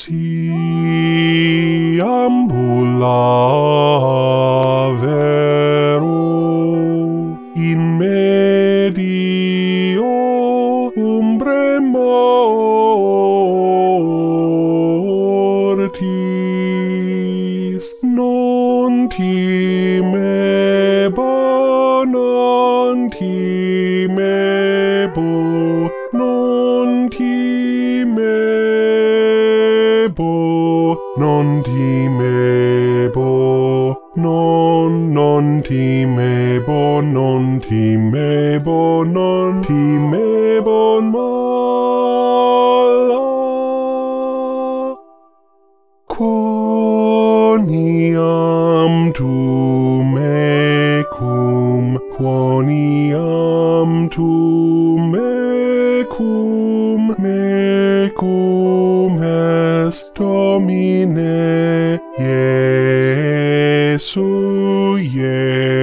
si Ambulavero in medio umbre mortis non timeba, non timebo, non timebo, non timebo, non timebo, non timebo, non timebo mala. Quoniam tu mecum, quoniam tu mecum, mecum est Domine Iesu,